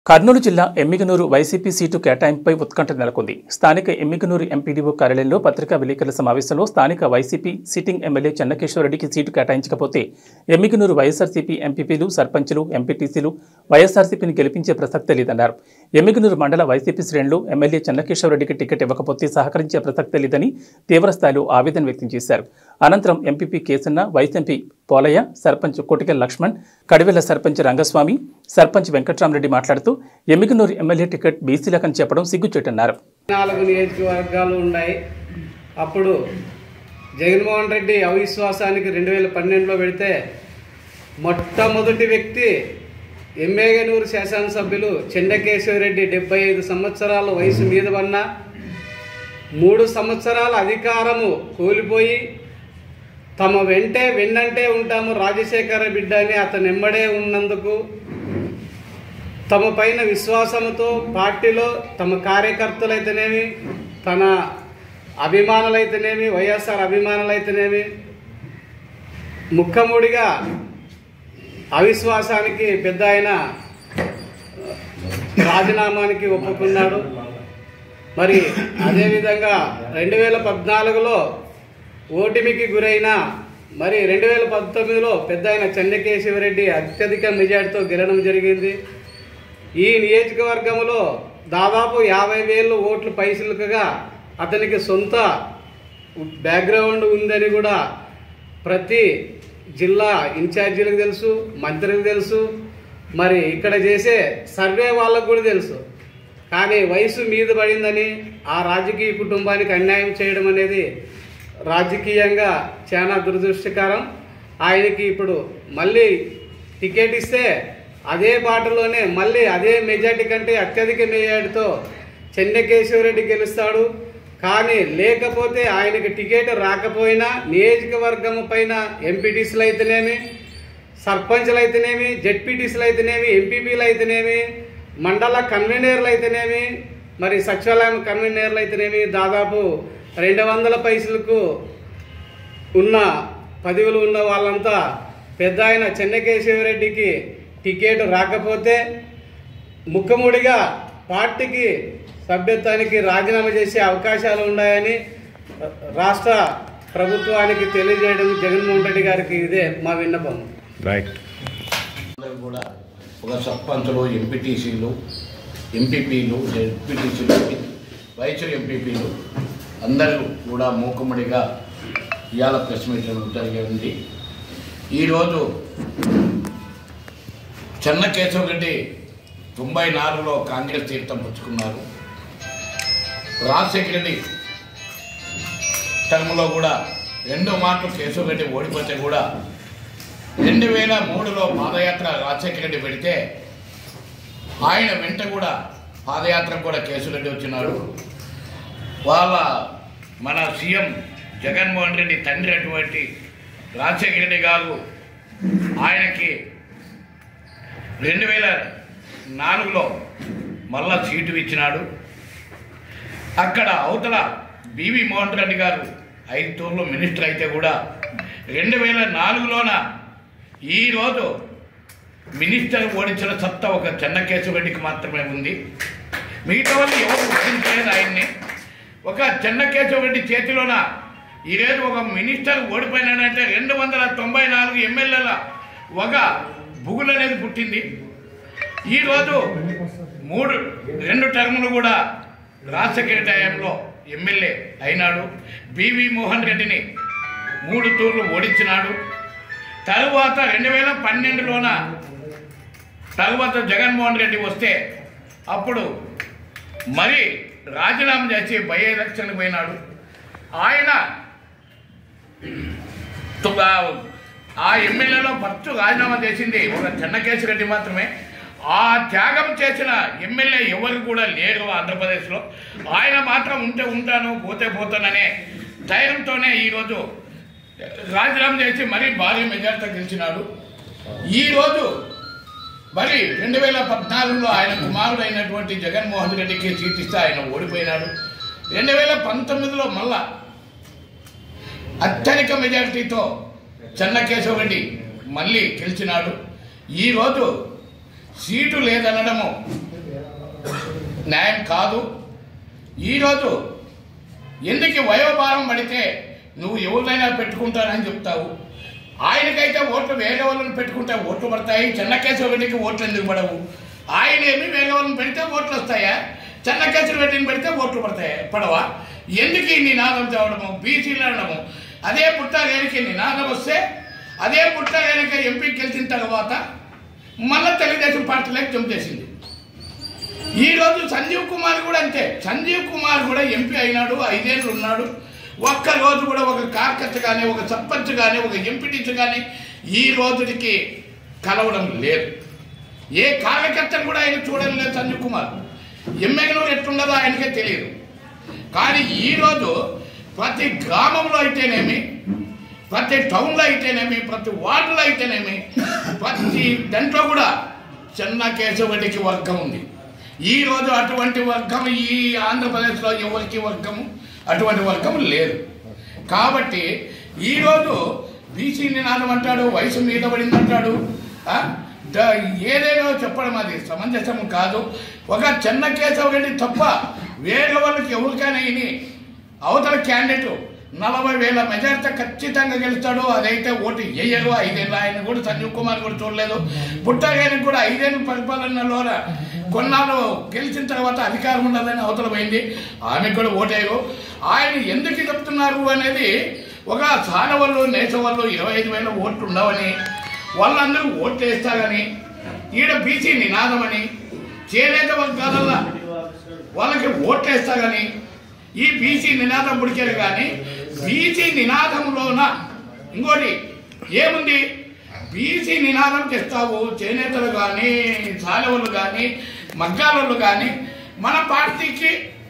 కర్నూలు జిల్లా Emmiganur YCP seat కేటాయింపుపై ఉత్కంఠ నెలకొంది. స్థానిక ఎమ్మిగనూరు ఎంపీడీఓ కార్యాలయంలో పత్రికా విలేకరుల సమావేశంలో స్థానిక వైసీపీ సిట్టింగ్ ఎమ్మెల్యే చెన్నకేశ్వరరెడ్డికి సీటు కేటాయించకపోతే ఎమ్మిగనూరు వైఎస్ఆర్సీపీ ఎంపీపీలు, సర్పంచులు, ఎంపీటీసీలు వైఎస్ఆర్సీపీని గెలిపించే ప్రసక్తే లేదన్నారు. ఎమ్మిగనూరు మండల వైసీపీ శ్రేణులు ఎమ్మెల్యే చెన్నకేశ్వరరెడ్డికి టికెట్ ఇవ్వకపోతే సహకరించే ప్రసక్తే లేదని తీవ్రస్థాయిలో ఆవేదన వ్యక్తం చేశారు. అనంతరం MPP Kesanna, vice MP Polaiah, sarpanch Kotikela Lakshman, Kadivela sarpanch Rangaswamy, sarpanch Venkatramareddy మాట్లాడుతూ ఎమ్మిగనూరు ఎమ్మెల్యే టికెట్ బీసీలకని చెప్పడం సిగ్గుచేటన్నారు. 4 నియోజకవర్గాలు ఉన్నాయి. అప్పుడు జగన్మోహన్ రెడ్డి అవిశ్వాసానికి 2012లో పెడితే మొట్టమొదటి వ్యక్తి ఎమ్మిగనూరు శాసనసభ్యులు చెన్నకేశ్వరరెడ్డి 75 సంవత్సరాల వయసు మీద ఉన్న 3 సంవత్సరాల అధికారము కోల్పోయి తమ వెన్నంటే ఉంటాము రాజశేఖర బిడ్డ అని అతను ఎమ్మడే ఉన్నందుకు తమ పైన విశ్వాసంతో పార్టీలో తమ కార్యకర్తలైతేనేమి, తన అభిమానులైతేనేమి, వైఎస్ఆర్ అభిమానులైతేనేమి ముఖముడిగా అవిశ్వాసానికి పెద్ద ఆయన రాజీనామానికి ఒప్పుకున్నాడు. మరి అదేవిధంగా 2014లో ఓటమికి గురైన మరి 2019లో పెద్ద ఆయన చెన్నకేశ్వరరెడ్డి అత్యధిక మెజార్టీతో గెలవడం జరిగింది. ఈ నియోజకవర్గంలో దాదాపు 50,000 ఓట్లు పైసలుగా అతనికి సొంత బ్యాక్గ్రౌండ్ ఉందని కూడా ప్రతి జిల్లా ఇన్ఛార్జీలకు తెలుసు, మంత్రికి తెలుసు, మరి ఇక్కడ చేసే సర్వే వాళ్ళకు కూడా తెలుసు. కానీ వయసు మీద పడిందని ఆ రాజకీయ కుటుంబానికి అన్యాయం చేయడం అనేది రాజకీయంగా చాలా దురదృష్టకరం. ఆయనకి ఇప్పుడు మళ్ళీ టికెట్ ఇస్తే అదే బాటలోనే మళ్ళీ అదే మెజార్టీ కంటే అత్యధిక మెజార్టీతో చెన్నకేశ్వరరెడ్డి గెలుస్తాడు. కానీ లేకపోతే ఆయనకి టికెట్ రాకపోయినా నియోజకవర్గం పైన ఎంపీటీసీలు అయితేనేమి, సర్పంచ్లు అయితేనేమి, జెడ్పీటీసీలు అయితేనేమి, ఎంపీపీలు అయితేనేమి, మండల కన్వీనర్లు అయితేనేమి, మరి సచివాలయం కన్వీనర్లు అయితేనేమి దాదాపు 200 పైసలకు ఉన్న పదవులు ఉన్న వాళ్ళంతా పెద్ద ఆయన చెన్నకేశ్వరరెడ్డికి టికెట్ రాకపోతే ముఖముడిగా పార్టీకి సభ్యత్వానికి రాజీనామా చేసే అవకాశాలు ఉన్నాయని రాష్ట్ర ప్రభుత్వానికి తెలియజేయడం జగన్మోహన్ రెడ్డి గారికి ఇదే మా విన్నపం. కూడా ఒక సర్పంచులు, ఎంపీటీసీలు, ఎంపీపీలు, జెడ్పీటీసీలు, వైస్ ఎంపీపీలు అందరూ కూడా మూకుమ్మడిగా ఇవాళ ప్రెస్ మీట్ జరిగింది. ఈరోజు చెన్నకేశవరెడ్డి 94లో కాంగ్రెస్ తీర్థం పుచ్చుకున్నారు. రాజశేఖర రెడ్డి టర్మ్లో కూడా 2 మార్లు కేశవరెడ్డి ఓడిపోతే కూడా 2003లో పాదయాత్ర రాజశేఖర రెడ్డి పెడితే ఆయన వెంట కూడా పాదయాత్ర కూడా కేశవరెడ్డి వచ్చినాడు. వాళ్ళ మన సీఎం జగన్మోహన్ రెడ్డి తండ్రి అటువంటి రాజశేఖర రెడ్డి గారు ఆయనకి 2004లో మళ్ళా సీటు ఇచ్చినాడు. అక్కడ అవతల బివి మోహన్ రెడ్డి గారు 5 తూర్లు మినిస్టర్ అయితే కూడా 2004లోన ఈరోజు మినిస్టర్ ఓడించిన సత్తా ఒక చెన్నకేశవరెడ్డికి మాత్రమే ఉంది. మిగతా వాళ్ళు ఎవరు ఓడించలేదు ఆయన్ని. ఒక చెన్నకేశవరెడ్డి చేతిలోన ఈరోజు ఒక మినిస్టర్ ఓడిపోయినాడంటే 294 ఎమ్మెల్యేల ఒక బుగులు అనేది పుట్టింది. ఈరోజు 2 టర్ములు కూడా రాజశేఖర టైంలో ఎమ్మెల్యే అయినాడు. బివి మోహన్ రెడ్డిని 3 తూర్లు ఓడించినాడు. తరువాత 2012లోన తరువాత జగన్మోహన్ రెడ్డి వస్తే అప్పుడు మరి రాజీనామా చేసి బై ఎలక్షన్కి పోయినాడు. ఆయన ఆ ఎమ్మెల్యేలో ఫస్ట్ రాజీనామా చేసింది ఒక చెన్నకేశ్వరరెడ్డి మాత్రమే. ఆ త్యాగం చేసిన ఎమ్మెల్యే ఎవరు కూడా లేరు ఆంధ్రప్రదేశ్లో. ఆయన మాత్రం ఉంటే ఉంటాను, పోతే పోతాననే ధైర్యంతోనే ఈరోజు రాజీనామా చేసి మరీ భారీ మెజార్టీతో గెలిచినాడు. ఈరోజు మరి 2014లో ఆయన కుమారుడు అయినటువంటి జగన్మోహన్ రెడ్డికి సీట్ ఇస్తే ఆయన ఓడిపోయినాడు. 2019లో మళ్ళా అత్యధిక మెజార్టీతో చెన్నకేశవరెడ్డి మళ్ళీ గెలిచినాడు. ఈరోజు సీటు లేదనడము న్యాయం కాదు. ఈరోజు ఎందుకు వయోభారం పడితే నువ్వు ఎవరినైనా పెట్టుకుంటానని చెప్తావు. ఆయనకైతే ఓట్లు వేరే వాళ్ళని పెట్టుకుంటే ఓట్లు పడతాయి. చెన్నకేశవరెడ్డికి ఓట్లు ఎందుకు పడవు? ఆయనేమి వేరే వాళ్ళని పెడితే ఓట్లు వస్తాయా? చెన్నకేశవరెడ్డిని పెడితే ఓట్లు పడవా? ఎందుకు ఈ నినాదం తేవడము, బీసీలు అనడము? అదే పుట్టారేనికి నినాదం వస్తే అదే పుట్టారేనికి ఎంపీకి గెలిచిన తర్వాత మళ్ళీ తెలుగుదేశం పార్టీలోకి జంప్ చేసింది. ఈరోజు సంజీవ్ కుమార్ కూడా అంతే. సంజీవ్ కుమార్ కూడా ఎంపీ అయినాడు, 5 ఏళ్ళు ఉన్నాడు. ఒక్కరోజు కూడా ఒక కార్యకర్త కానీ, ఒక సర్పంచ్ కానీ, ఒక ఎంపీటీసీ కానీ ఈ రోజుకి కలవడం లేదు. ఏ కార్యకర్తను కూడా ఆయన చూడడం లేదు సంజీవ్ కుమార్. ఎమ్మెల్యేలు ఎట్లున్నదో ఆయనకే తెలియదు. కానీ ఈరోజు ప్రతి గ్రామంలో అయితేనేమి, ప్రతి టౌన్లో అయితేనేమి, ప్రతి వార్డులో అయితేనేమి, ప్రతి దాంట్లో కూడా చెన్నకేశవరెడ్డికి వర్గం ఉంది. ఈరోజు అటువంటి వర్గం ఈ ఆంధ్రప్రదేశ్లో ఎవరికి వర్గము అటువంటి వర్గం లేదు. కాబట్టి ఈరోజు బీసీ నినాదం అంటాడు, వయసు మీద పడింది అంటాడు. ఏదేదో చెప్పడం అది సమంజసం కాదు. ఒక చెన్నకేశవరెడ్డి తప్ప వేరే వాళ్ళకి ఎవరికైనా ఇని అవతల క్యాండిడేట్ 40,000 మెజార్టీ ఖచ్చితంగా గెలుస్తాడు. అదైతే ఓటు వేయరు. 5 ఏళ్ళు ఆయన కూడా సంజీవ్ కుమార్ కూడా చూడలేదు. పుట్టగానికి కూడా 5 ఏళ్ళ పరిపాలనలో కొన్నాళ్ళు గెలిచిన తర్వాత అధికారం ఉండదని అవతల పోయింది. ఆమెకు కూడా ఓటేయరు. ఆయన ఎందుకు చెప్తున్నారు అనేది ఒక సానవాళ్ళు నేసవాళ్ళు 25,000 ఓట్లు ఉండవని, వాళ్ళందరూ ఓట్లు వేస్తారని, ఈడ బీసీ నినాదమని, చేనేత వర్గాలల్లా వాళ్ళకి ఓట్లు వేస్తారని ఈ బీసీ నినాదం పుడికారు. కానీ బీసీ నినాదంలోన ఇంకోటి ఏముంది? బీసీ నినాదం చేస్తావు, చేనేతలు కానీ, సాలెవాళ్ళు కానీ, మగ్గాలు కానీ మన పార్టీకి